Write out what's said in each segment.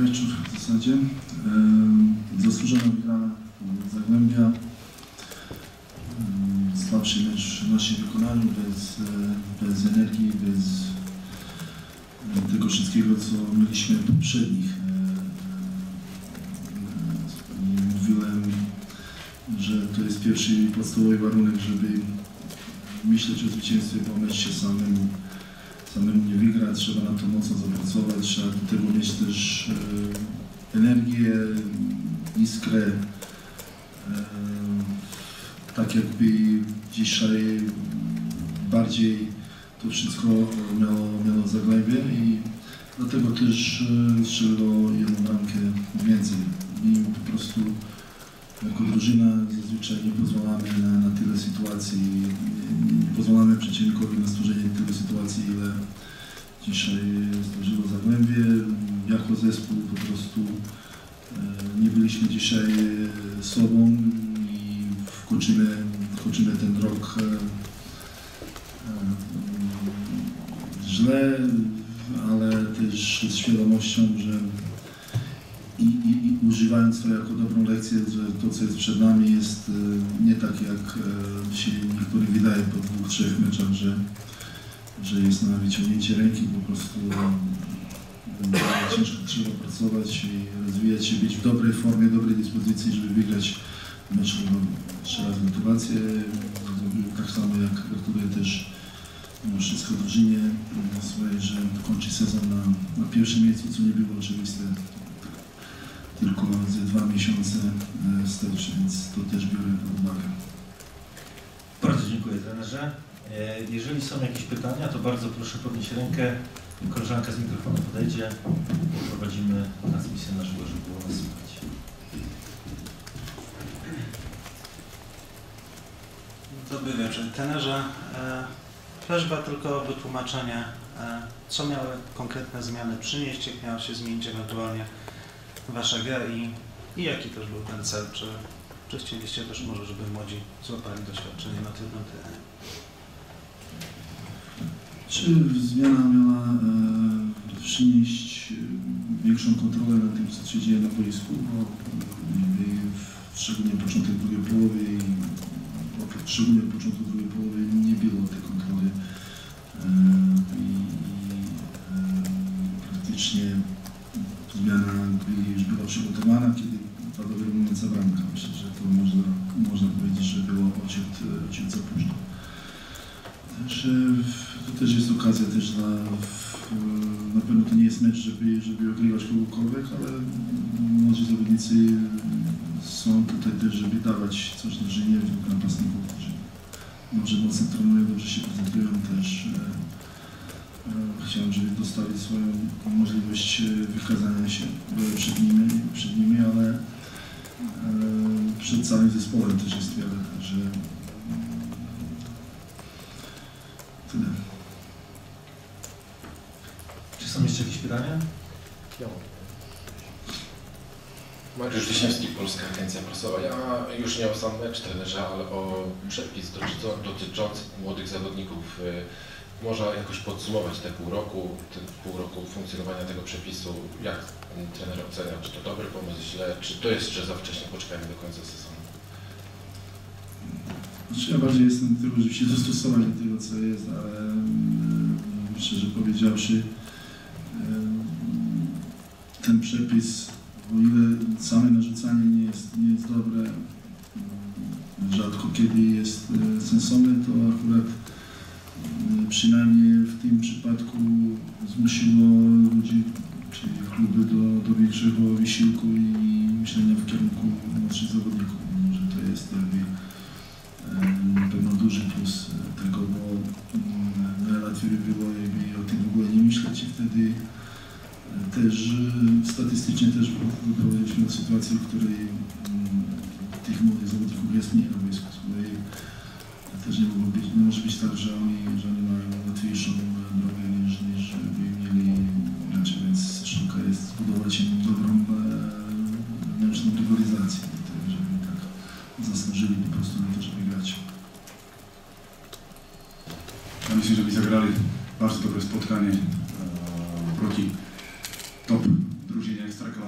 wieczór w zasadzie. Zasłużona wygrana Zagłębia. Słabszy mecz w naszym wykonaniu, bez energii, bez tego wszystkiego, co mieliśmy poprzednich. Mówiłem, że to jest pierwszy i podstawowy warunek, żeby myśleć o zwycięstwie, bo mecz się samemu nie wygra, trzeba na to mocno zapracować, trzeba do tego mieć też energię, iskrę. Tak jakby dzisiaj bardziej to wszystko miało Zagłębie i dlatego też strzeliło jedną bramkę więcej. I po prostu jako drużyna zazwyczaj nie pozwalamy na tyle sytuacji, nie pozwalamy przeciwnikowi na stworzenie tyle sytuacji, ile dzisiaj stworzyło Zagłębie. Jako zespół po prostu nie byliśmy dzisiaj sobą i wkończymy ten rok źle, ale też z świadomością, że i używając to jako dobrą lekcję, że to, co jest przed nami, jest nie tak, jak się niektórym wydaje po 2-3 meczach, że jest na wyciągnięcie ręki, po prostu ciężko trzeba pracować i rozwijać się, być w dobrej formie, dobrej dyspozycji, żeby wygrać mecz. Jeszcze raz gratulacje, tak samo jak gratuluję też wszystko drużynie swojej, że kończy sezon na pierwszym miejscu, co nie było oczywiste. Tylko ze 2 miesiące starszy, więc to też biorę pod uwagę. Bardzo dziękuję, trenerze. Jeżeli są jakieś pytania, to bardzo proszę podnieść rękę. Koleżanka z mikrofonu podejdzie. Prowadzimy transmisję na żywo, żeby było nas słychać. Dobry wieczór. Trenerze, prośba tylko o wytłumaczenie, co miały konkretne zmiany przynieść, jak miała się zmienić ewentualnie Wasza gra i jaki też był ten cel, czy chcieliście też może, żeby młodzi złapali doświadczenie na trudnym terenie? Czy zmiana miała przynieść większą kontrolę nad tym, co się dzieje na boisku, bo szczególnie początek drugiej połowy nie było tej kontroli i praktycznie zmiana już była przygotowana, kiedy padł moment za bramkę. Myślę, że to można powiedzieć, że było odciąć za późno. To też jest okazja też na pewno to nie jest mecz, żeby ogrywać kogokolwiek, ale młodzi zawodnicy są tutaj też, żeby dawać coś drużynie, napastników, którzy dobrze mocno trenują, dobrze się prezentują też. Chciałem, żeby dostali swoją możliwość wykazania się przed nimi, ale przed całym zespołem też jest wiele, także tyle. Czy są jeszcze jakieś pytania? Mariusz Wiśniewski, Polska Agencja Prasowa. Ja już nie o sam mecz, trenerze, ale o przepis dotyczący młodych zawodników. Można jakoś podsumować te pół roku funkcjonowania tego przepisu. Jak trener ocenia, czy to dobry pomysł, źle, czy to jest jeszcze za wcześnie, poczekajmy do końca sezonu? Ja bardziej jestem do tego, żeby się dostosować do tego, co jest, ale szczerze powiedziawszy, ten przepis, o ile same narzucanie nie jest dobre, rzadko kiedy jest sensowne, to akurat przynajmniej w tym przypadku zmusiło ludzi, czyli kluby do większego wysiłku i myślenia w kierunku młodszych zawodników. Może to jest jakby na pewno duży plus tego, bo najłatwiej by było jakby o tym w ogóle nie myśleć i wtedy też statystycznie też wyprowadziliśmy do sytuacji, w której tych młodych zawodników jest mniej na boisku. Też nie może być tak, że oni mają łatwiejszą drogę niż by mieli inaczej, więc sztuka jest zbudować im dobrą wewnętrzną rywalizację, żeby tak zasłużyli po prostu na to, żeby grać. Ja myślę, że zagrali bardzo dobre spotkanie proti top drużynie Ekstraklasu.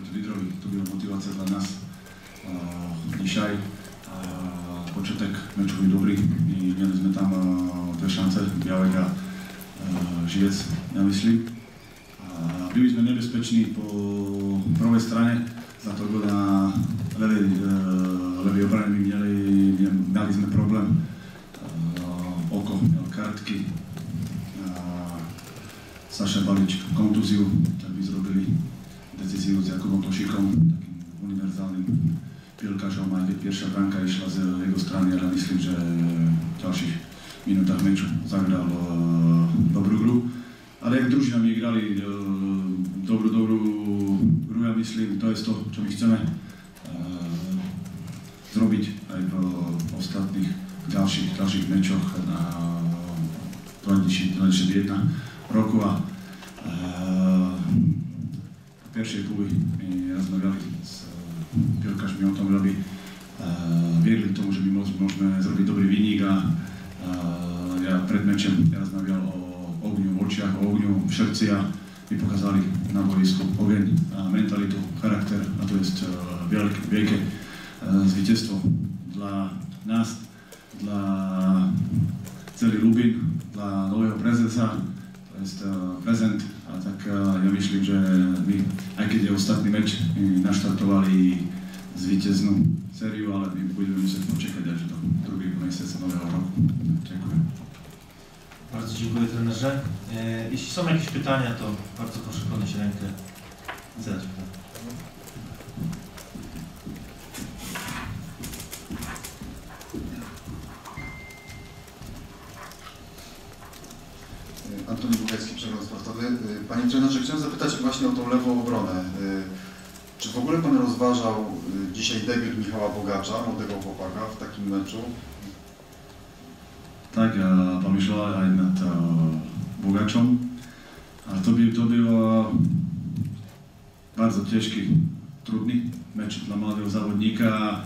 Wydrowi. To była motywacja dla nas. Dzisiaj początek meczu był dobry i mieliśmy tam dwie szanse, Białek a Živec, ja myslím. Byli sme nebezpeční po pravej strane, za to na levej obrane mali sme problém. Oko měl kartky, Saša Balič kontúziu, tak by zrobili decíziu s Jakubom Tošikom, takým univerzálnym piłkarzom, aj keď pierwsza bramka išla z jego strany, ale myslím, že v ďalších minútach meču zagral dobrú hru. Ale jak družina my igrali dobrú hru, ja myslím, to je to, čo my chceme zrobiť aj v ostatných ďalších mečoch na 2021 roku a v pierwszej půli my rozmawiali s piłkarzmi o tom, aby wierzyli tomu, że możemy zrobić dobry wynik, a ja przed meczem rozmawiał o ogniu w oczach, o ogniu w sercu, a mi pokazali na boisku ogień, mentalitu, charakter, a to jest wielkie zwycięstwo dla nas, dla celý Lubin, dla nowego prezesa. To jest prezent, a tak ja myslím, že my, aj keď je ostatný meč, naštartovali zvítěznou sériu, ale my budeme muset počekać až do drugiego miesiąca nowego roku. Dziękuję. Bardzo dziękuję trenerze. Jeśli są jakieś pytania, to bardzo proszę podnieść rękę i zadać pytanie. Antoni Bugajski, Przegląd Sportowy. Panie trenerze, chciałem zapytać właśnie o tą lewą obronę. Czy w ogóle Pan rozważał dzisiaj debiut Michała Bogacza, młodego chłopaka, w takim meczu? Tak, ja pomyślałem nad Bogaczem, ale to był bardzo ciężki, trudny mecz dla młodego zawodnika.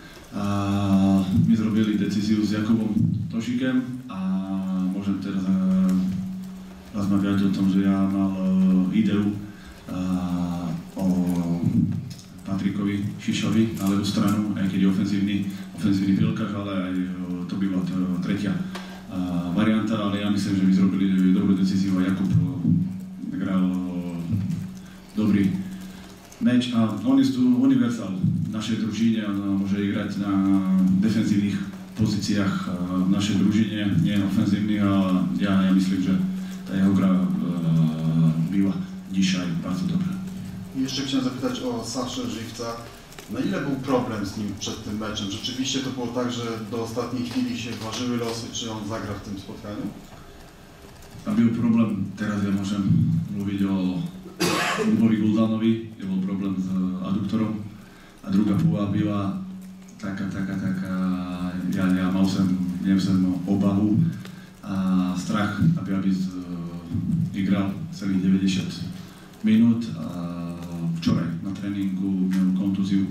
My zrobili decyzję z Jakubem Tosikiem, a możemy teraz rozmawiać o tym, że ja mam ideę o Patrykowi Šišovi na lewą stronę, jak jest ofensywny piłkarz, ale to była trzecia warianta, ale ja myślę, że my zrobili dobrą decyzję, a Jakub grał dobry mecz, a on jest tu uniwersal w naszej drużynie, on może grać na defensywnych pozycjach w naszej drużynie, nie ofensywnych, a ja myślę, że ta jeho gra była dzisiaj bardzo dobra. I jeszcze chciałem zapytać o Saszę Żywca. Na ile był problem z nim przed tym meczem? Rzeczywiście to było tak, że do ostatniej chwili się ważyły losy, czy on zagra w tym spotkaniu? A był problem, teraz ja możemy mówić o Lubovi Guldanovi, był problem z aduktorem, a druga połowa była taka, ja miałem obawu a strach, aby igrał celých 90 minut. Wczoraj na treningu miał kontuzję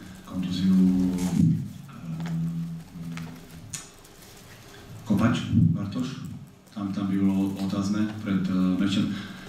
Kopacz, Bartosz. Tam było otázne przed meczem.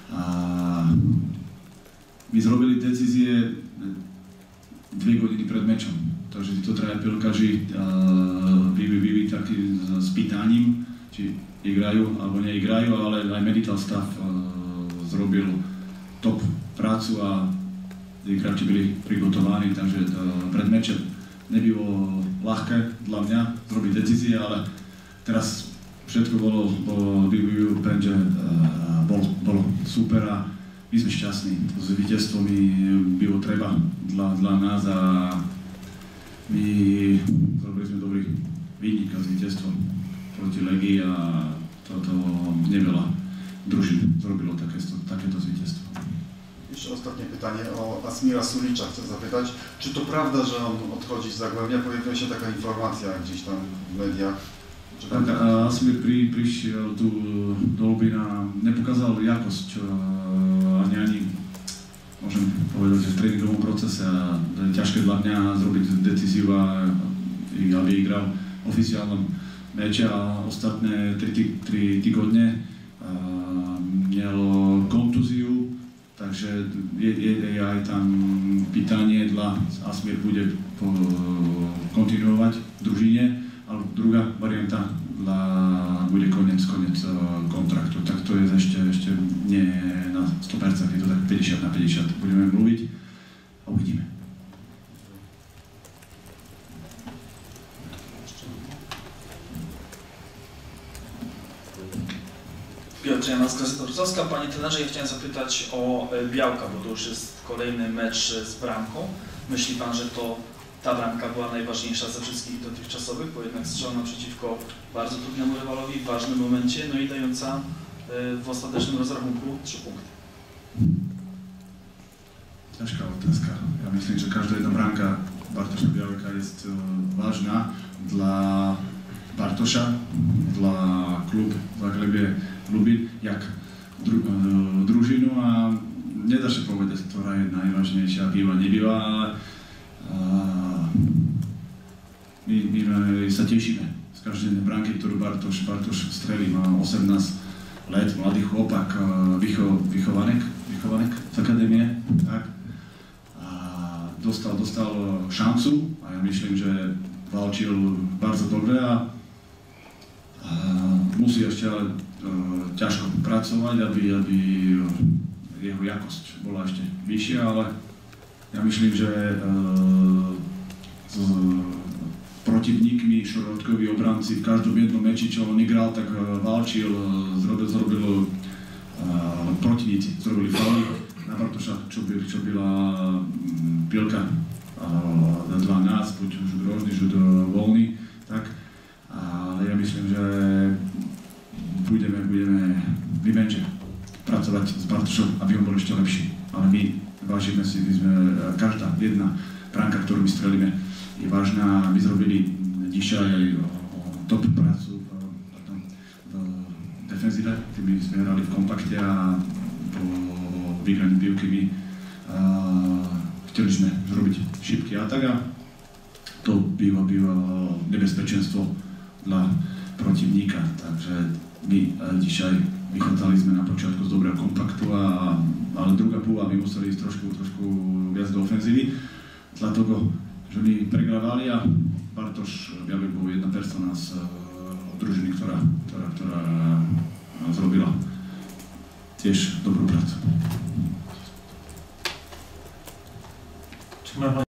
My zrobili decyzję 2 godziny przed meczem. Takže to traja piłkarze byli taki z pytaniem, czy igrajú alebo neigrajú, ale aj medical staff zrobil top prácu a hráči byli prigotovaní, takže pred mečem nebylo ľahké dla mňa zrobiť decízie, ale teraz všetko bolo pędzie, bolo super a my sme šťastní. To víťazstvo mi bylo treba dla nás a my zrobili sme dobrý výnik a víťazstvo proti Legii a to niewiele drużyn zrobiło takéto zwycięstwo. Jeszcze ostatnie pytanie o Asmira Sulicza chcę zapytać. Czy to prawda, że on odchodzi z Zagłębia? Pojawiła się taka informacja gdzieś tam w mediach. Tak, Asmir prišiel tu do Lubina, nepokázal jakosť ani môžem povedať, že v tréningovom procese a je ťažké dla mňa zrobiť decíziu aby igral v oficiálnom meče a ostatné 3 týgodne měl kontúziu, Takže je aj tam pytanie, Asmir bude kontinuovať v družine, alebo druhá varianta bude koniec kontraktu. Tak to je ešte nie na 100%, je to tak 50/50. Budeme mluviť a uvidíme. Piotr Janas, Gazeta Wrocławska. Panie trenerze, ja chciałem zapytać o Białka, bo to już jest kolejny mecz z bramką. Myśli Pan, że to ta bramka była najważniejsza ze wszystkich dotychczasowych, bo jednak strzelona przeciwko bardzo trudnemu rywalowi w ważnym momencie, no i dająca w ostatecznym rozrachunku 3 punkty. Ciężka otázka. Ja myślę, że każda jedna bramka Bartosza Białka jest ważna dla Bartosza, dla klubu Zagłębie Lubin, jak drużynu, a nie da się powiedzieć, która jest najważniejsza, była, nie była, ale my się cieszymy z każdej bramki, którą Bartosz strzeli. Ma 18 lat, młody chłopak, wychowanek z Akademii, tak? Dostał szansę, a ja myślę, że walczył bardzo dobrze, a musi jeszcze ciężko pracować, aby jego jakość była jeszcze wyższa, ale ja myślę, że z przeciwnikami, środkowi obrancy w każdym jednym meczu, co on grał, tak walczył, zrobił przeciwnicy, zrobili fauli na Bartosza, co była piłka dla nas, buď rzut rożny, rzut wolny, tak? Ale ja myślę, że my będziemy pracować z Bartoszem, aby on był jeszcze lepszy. Ale my ważymy si, każda jedna bramka, którą my strzelimy, jest ważna. My zrobili dzisiaj top pracę w defensywie, my grali w kompakcie, a po wygraniu piłki my chcieliśmy zrobić szybki atak, a to było niebezpieczeństwo dla przeciwnika. Także my dzisiaj wychodziliśmy na początku z dobrego kompaktu, ale druga połowa my musieli iść troszkę więcej do ofensywy, dlatego że my przegrywali, a Bartosz Białek był jedna persona z drużyny, która zrobiła też dobrą pracę. Czy ma